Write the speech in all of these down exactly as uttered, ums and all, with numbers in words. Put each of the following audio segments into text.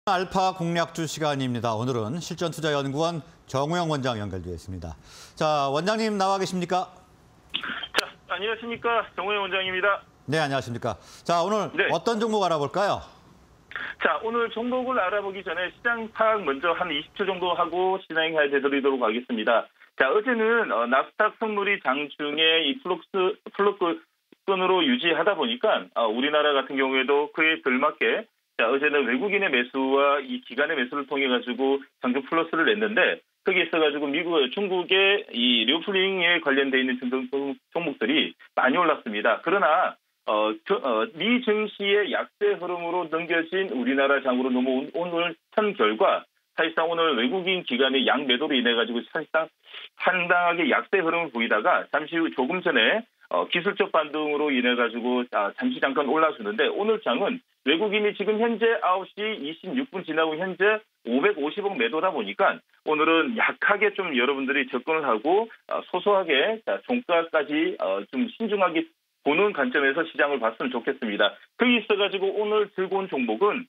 알파 공략주 시간입니다. 오늘은 실전투자연구원 정우영 원장 연결되어 있습니다. 자, 원장님 나와 계십니까? 자, 안녕하십니까. 정우영 원장입니다. 네, 안녕하십니까. 자, 오늘 네. 어떤 종목 알아볼까요? 자, 오늘 종목을 알아보기 전에 시장 파악 먼저 한 이십 초 정도 하고 진행해 드리도록 하겠습니다. 자, 어제는 어, 나스닥 선물이 장중에 이 플럭스, 플럭권으로 유지하다 보니까 어, 우리나라 같은 경우에도 그에 들맞게 자, 어제는 외국인의 매수와 이 기관의 매수를 통해 가지고 장중 플러스를 냈는데 거기에 있어가지고 미국, 중국의 이 리오플링에 관련돼 있는 종목들이 많이 올랐습니다. 그러나 어, 저, 어, 미 증시의 약세 흐름으로 넘겨진 우리나라 장으로 넘어온 오늘 현 결과 사실상 오늘 외국인 기관의 양 매도로 인해 가지고 사실상 상당하게 약세 흐름을 보이다가 잠시 후 조금 전에 어, 기술적 반등으로 인해 가지고 아, 잠시 잠깐 올라주는데 오늘 장은 외국인이 지금 현재 아홉 시 이십육 분 지나고 현재 오백오십억 매도다 보니까 오늘은 약하게 좀 여러분들이 접근을 하고 어, 소소하게 자, 종가까지 어, 좀 신중하게 보는 관점에서 시장을 봤으면 좋겠습니다. 거기 있어가지고 오늘 들고 온 종목은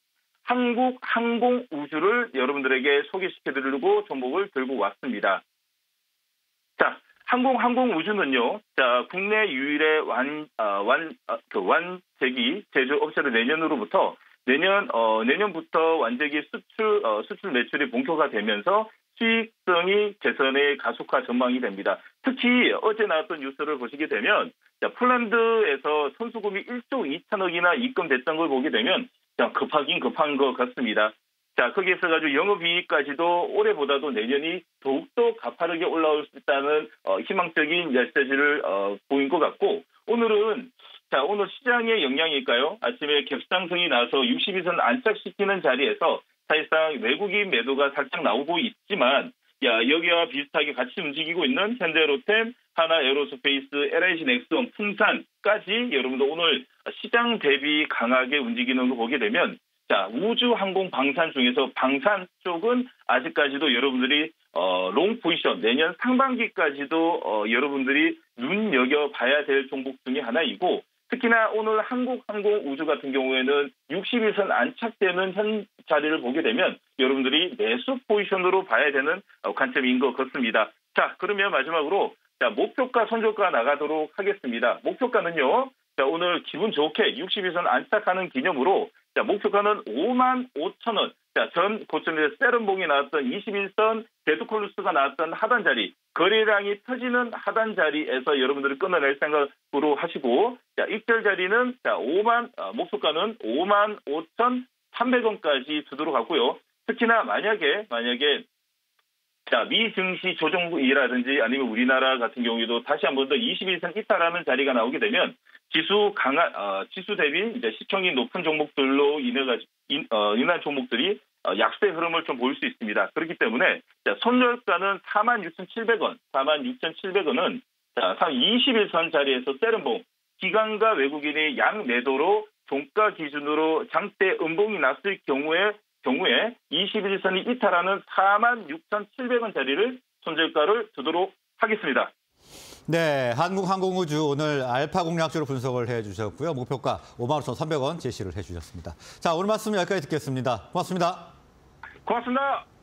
한국항공우주를 여러분들에게 소개시켜드리려고 종목을 들고 왔습니다. 자, 항공항공우주는요, 자, 국내 유일의 완, 어, 완, 어, 그 완제기 제조업체를 내년으로부터, 내년, 어, 내년부터 완제기 수출, 어, 수출 매출이 본격화되면서 수익성이 개선의 가속화 전망이 됩니다. 특히 어제 나왔던 뉴스를 보시게 되면, 자, 폴란드에서 선수금이 일조 이천억이나 입금됐던 걸 보게 되면, 자, 급하긴 급한 것 같습니다. 자, 거기에 있어가지고 영업이익까지도 올해보다도 내년이 더욱더 가파르게 올라올 수 있다는 어, 희망적인 메시지를 어, 보인 것 같고 오늘은 자 오늘 시장의 영향일까요? 아침에 갭상승이 나서 육십이 선 안착시키는 자리에서 사실상 외국인 매도가 살짝 나오고 있지만 야 여기와 비슷하게 같이 움직이고 있는 현대로템, 하나에어로스페이스, 엘아이지 넥스원, 풍산까지 여러분들 오늘 시장 대비 강하게 움직이는 거 보게 되면 자, 우주, 항공, 방산 중에서 방산 쪽은 아직까지도 여러분들이 어, 롱 포지션 내년 상반기까지도 어, 여러분들이 눈여겨봐야 될 종목 중에 하나이고 특히나 오늘 한국, 항공, 우주 같은 경우에는 육십일 선 안착되는 현 자리를 보게 되면 여러분들이 매수 포지션으로 봐야 되는 어, 관점인 것 같습니다. 자, 그러면 마지막으로 자, 목표가, 손절가 나가도록 하겠습니다. 목표가는요. 자, 오늘 기분 좋게 육십일 선 안착하는 기념으로 자, 목표가는 오만 오천 원. 자, 전 고점에서 세른봉이 나왔던 이십일 선 데드콜루스가 나왔던 하단 자리, 거래량이 터지는 하단 자리에서 여러분들이 끊어낼 생각으로 하시고, 자, 익절 자리는 자, 오만, 어, 목표가는 오만 오천삼백 원까지 두도록 하고요. 특히나 만약에, 만약에, 자, 미 증시 조정이라든지 아니면 우리나라 같은 경우에도 다시 한 번 더 이십일 선 이탈하는 자리가 나오게 되면 지수 강한, 어, 지수 대비 이제 시총이 높은 종목들로 인해 가지고, 인, 어, 인한 종목들이 어, 약세 흐름을 좀 보일 수 있습니다. 그렇기 때문에, 자, 손절가는 사만 육천칠백 원, 사만 육천칠백 원은, 자, 이십일 선 자리에서 세른봉, 기관과 외국인의 양 매도로 종가 기준으로 장대 음봉이 났을 경우에, 경우에 이십일 선이 이탈하는 사만 육천칠백 원 자리를 손절가를 두도록 하겠습니다. 네, 한국항공우주 오늘 알파 공략주로 분석을 해주셨고요. 목표가 오만 오천삼백 원 제시를 해주셨습니다. 자, 오늘 말씀 여기까지 듣겠습니다. 고맙습니다. 고맙습니다.